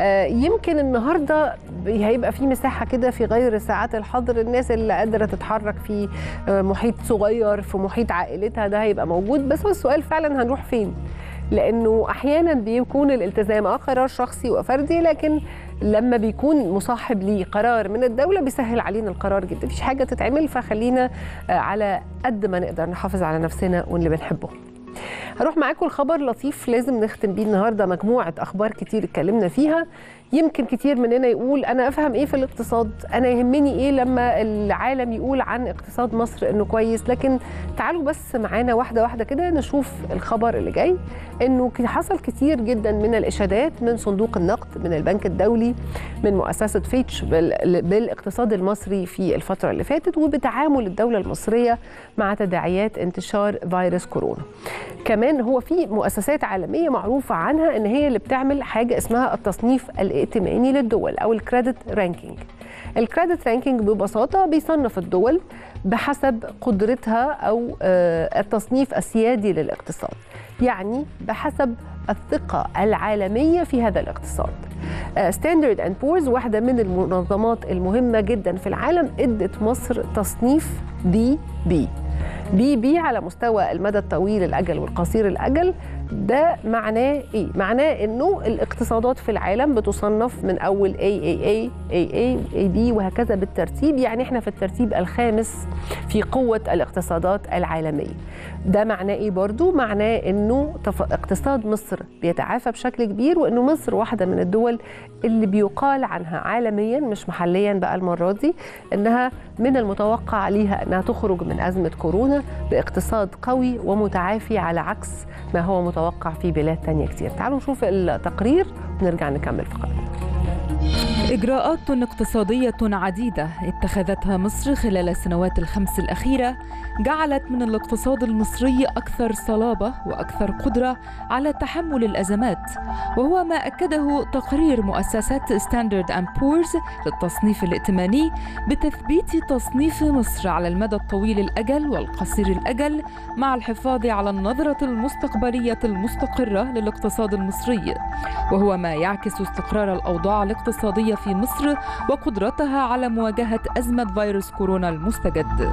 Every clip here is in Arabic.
يمكن النهارده هيبقى في مساحه كده في غير ساعات الحظر، الناس اللي قادره تتحرك في محيط صغير في محيط عائلتها ده هيبقى موجود. بس هو السؤال فعلا هنروح فين؟ لانه احيانا بيكون الالتزام قرار شخصي وفردي، لكن لما بيكون مصاحب ليه قرار من الدوله بيسهل علينا القرار جدا. مفيش حاجه تتعمل، فخلينا على قد ما نقدر نحافظ على نفسنا واللي بنحبه. هروح معاكم الخبر لطيف لازم نختم بيه النهارده، مجموعه اخبار كتير اتكلمنا فيها. يمكن كتير مننا يقول انا افهم ايه في الاقتصاد، انا يهمني ايه لما العالم يقول عن اقتصاد مصر انه كويس. لكن تعالوا بس معانا واحده واحده كده نشوف الخبر اللي جاي. انه حصل كتير جدا من الاشادات من صندوق النقد، من البنك الدولي، من مؤسسه فيتش بالاقتصاد المصري في الفتره اللي فاتت، وبتعامل الدوله المصريه مع تداعيات انتشار فيروس كورونا. كمان هو في مؤسسات عالميه معروفه عنها ان هي اللي بتعمل حاجه اسمها التصنيف الائتماني للدول او الكريدت رانكينج. الكريدت رانكينج ببساطه بيصنف الدول بحسب قدرتها او التصنيف السيادي للاقتصاد، يعني بحسب الثقه العالميه في هذا الاقتصاد. ستاندرد اند بورز واحده من المنظمات المهمه جدا في العالم ادت مصر تصنيف بي على مستوى المدى الطويل الأجل والقصير الأجل. ده معناه إيه؟ معناه إنه الاقتصادات في العالم بتصنف من أول AAA AB وهكذا بالترتيب، يعني إحنا في الترتيب الخامس في قوة الاقتصادات العالمية. ده معناه إيه برضو؟ معناه إنه اقتصاد مصر بيتعافى بشكل كبير، وإنه مصر واحدة من الدول اللي بيقال عنها عالميا مش محليا بقى المرة دي إنها من المتوقع عليها إنها تخرج من أزمة كورونا باقتصاد قوي ومتعافي، على عكس ما هو متوقع في بلاد تانية كتير. تعالوا نشوف التقرير ونرجع نكمل فقرة. إجراءات اقتصادية عديدة اتخذتها مصر خلال السنوات الخمس الأخيرة جعلت من الاقتصاد المصري أكثر صلابة وأكثر قدرة على تحمل الأزمات، وهو ما أكده تقرير مؤسسة ستاندرد أند بورز للتصنيف الائتماني بتثبيت تصنيف مصر على المدى الطويل الأجل والقصير الأجل، مع الحفاظ على النظرة المستقبلية المستقرة للاقتصاد المصري، وهو ما يعكس استقرار الأوضاع الاقتصادية في مصر وقدرتها على مواجهة أزمة فيروس كورونا المستجد.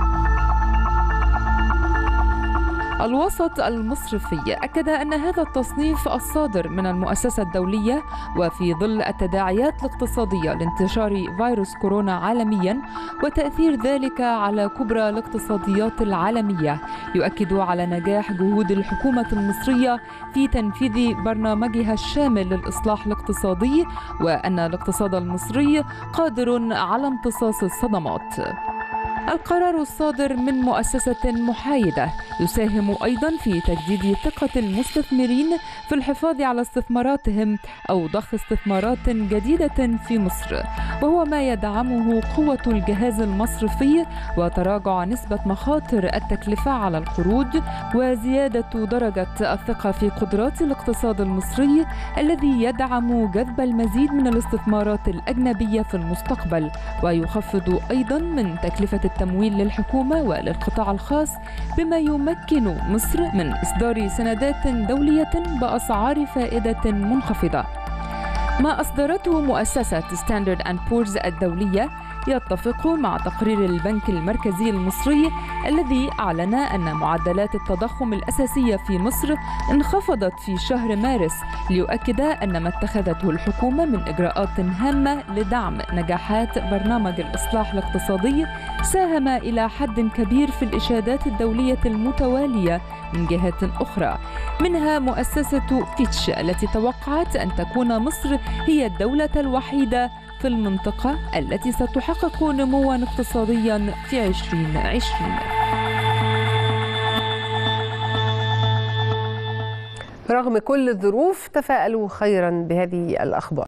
الوسط المصرفي أكد أن هذا التصنيف الصادر من المؤسسة الدولية وفي ظل التداعيات الاقتصادية لانتشار فيروس كورونا عالميا وتأثير ذلك على كبرى الاقتصاديات العالمية، يؤكد على نجاح جهود الحكومة المصرية في تنفيذ برنامجها الشامل للإصلاح الاقتصادي، وأن الاقتصاد المصري قادر على امتصاص الصدمات. القرار الصادر من مؤسسة محايدة يساهم أيضا في تجديد ثقة المستثمرين في الحفاظ على استثماراتهم أو ضخ استثمارات جديدة في مصر، وهو ما يدعمه قوة الجهاز المصرفي وتراجع نسبة مخاطر التكلفة على القروض وزيادة درجة الثقة في قدرات الاقتصاد المصري الذي يدعم جذب المزيد من الاستثمارات الأجنبية في المستقبل، ويخفض أيضا من تكلفة التمويل للحكومة وللقطاع الخاص، بما يمكن مصر من إصدار سندات دولية بأسعار فائدة منخفضة. ما أصدرته مؤسسة ستاندرد أند بورز الدولية يتفق مع تقرير البنك المركزي المصري الذي أعلن أن معدلات التضخم الأساسية في مصر انخفضت في شهر مارس، ليؤكد أن ما اتخذته الحكومة من إجراءات هامة لدعم نجاحات برنامج الإصلاح الاقتصادي ساهم إلى حد كبير في الإشادات الدولية المتوالية من جهات أخرى، منها مؤسسة فيتش التي توقعت أن تكون مصر هي الدولة الوحيدة في المنطقة التي ستحقق نمواً اقتصادياً في 2020. رغم كل الظروف تفاءلوا خيراً بهذه الأخبار.